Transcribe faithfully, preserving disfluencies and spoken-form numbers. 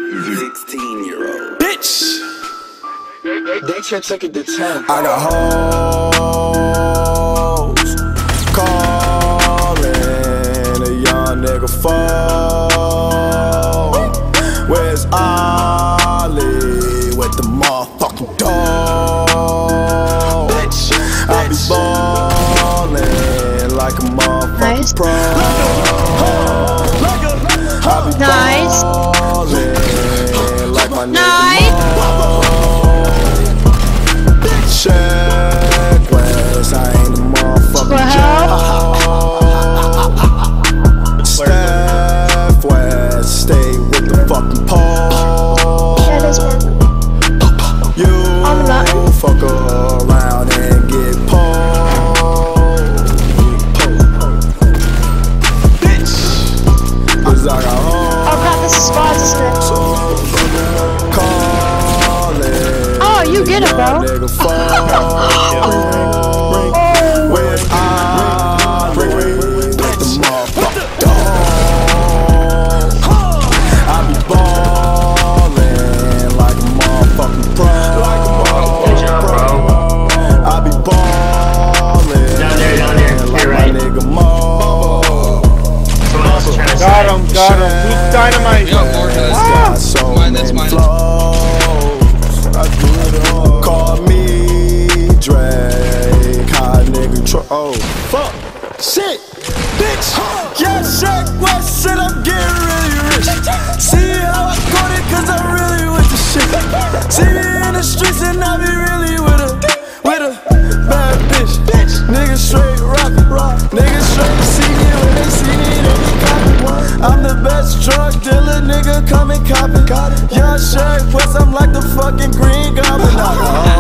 sixteen year old bitch. They should take it to ten. I got hoes calling a young nigga phone. Where's Ollie with the motherfucking dog? Bitch, I be ballin' like a motherfucking Nice. pro. I be Nice. ballin' like my Nice. Check West, I ain't the motherfucking jaw. Steph West, stay with the fucking pole. Yeah, that's work. You I'm not. fuck around and get pulled. Bitch, cause I got home. Oh god, this is sponsored. Oh, you get it, bro. Where's Ollie with the motherfucking dog? I be ballin' like a motherfucking pro. I be ballin' Down there, down there. like You're my right. nigga Mo. Someone else is trying to Got him, got him. Who's dynamite? We got four to this. Got so Mine, that's many mine. flows. I do it all. Call me Drake, hot nigga tro- oh, fuck, shit, bitch. Yeah, Shaq West said I'm getting really rich. See how I got it, cause I'm really with the shit. See me in the streets and I be really with a, with a bad bitch. Niggas straight rocket, niggas straight see me when they see me, they be copping. I'm the best drug dealer, nigga, come and cop it. Young Shaq West, I'm like the fucking Green Goblin.